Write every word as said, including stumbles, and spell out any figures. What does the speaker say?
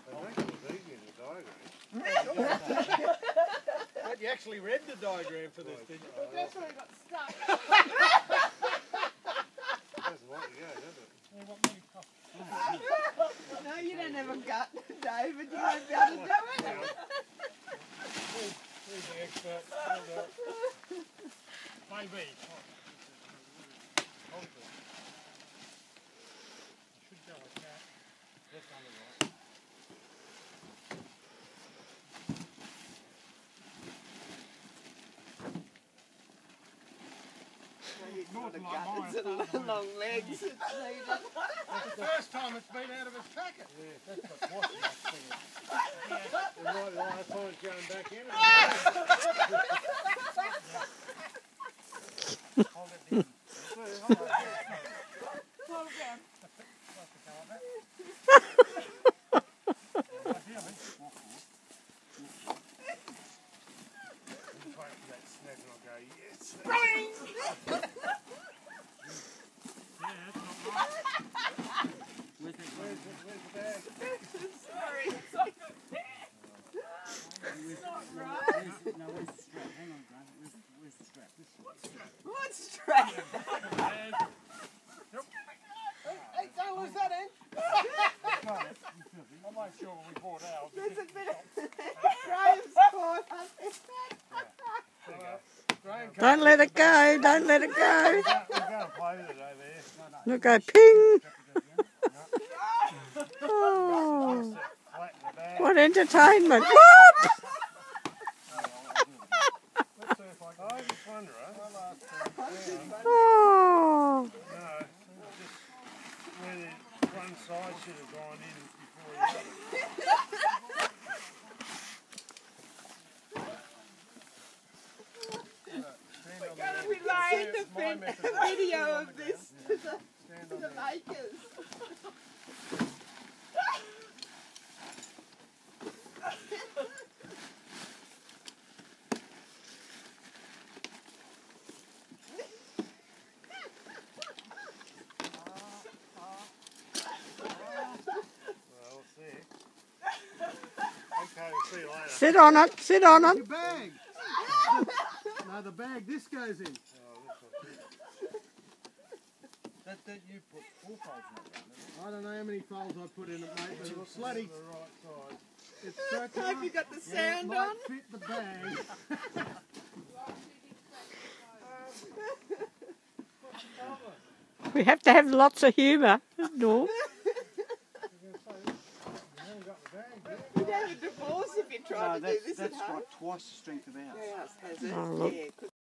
But you actually read the diagram for this, did you? Well, that's where I got stuck. Doesn't want to go, does it? No, you don't have a gut, David. You won't be able to do it. Who's the expert? Hold up. Maybe. Hold it. Should go like that. Left on the right. Not the gut, it's a long legs. It's needed. That's the first time it's been out of its packet. Yeah, that's what's washing that thing. It might be last time it's going back in. Hold it down. Hold it down. Sorry. It's not right. No, where's the strap? Hang on, Grant. Where's, where's the strap? This one. What strap? Hey, don't lose that end. I'll make sure we bought ours. There's a bit of Graham's caught up in that. Don't let it go, don't let it go. We're going to play with it over there. Look, go ping. Oh, what entertainment. Whoop! I just wonder, huh? Oh. No, just where the front side should have gone in before you got it. We're going to relay the video of this to the, to the makers. See you later. Sit on it, sit on Your it. bag. No, the bag this goes in. Oh, That, that you put four folds in that round, I don't know how many folds I put in it, mate, but it's bloody. the right side. It's I hope circular. you got the Yeah, it sound might on. fit the bag. We have to have lots of humour. No. You'd have a divorce if you tried No, to do that's, this that's at home. got twice the strength of ours. Your house has it. Oh, look. Yeah,